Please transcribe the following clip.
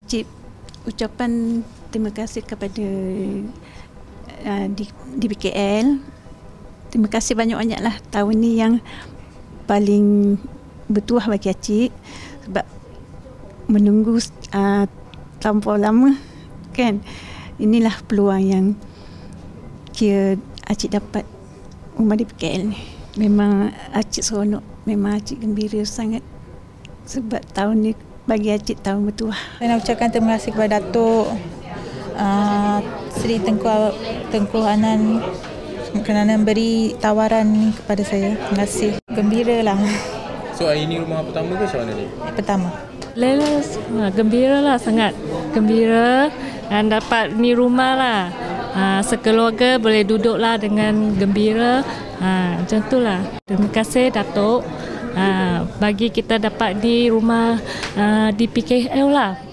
Cik, ucapan terima kasih kepada DBKL. Terima kasih banyak-banyaklah tahun ni yang paling bertuah bagi Acik sebab menunggu terlampau lama kan. Inilah peluang yang kira Acik dapat rumah DBKL ni. Memang Acik seronok, memang Acik gembira sangat sebab tahun ni bagi Acik tahun bertuah. Saya nak ucapkan terima kasih kepada Datuk Seri Tengku Hanan kerana beri tawaran kepada saya. Terima kasih. Gembira lah. So ini rumah pertama ke macam mana ni? Pertama. Gembira lah, sangat gembira dan dapat ni rumah lah. Sekeluarga boleh duduk lah dengan gembira. Macam tu lah. Terima kasih Datuk bagi kita dapat di rumah DBKL lah.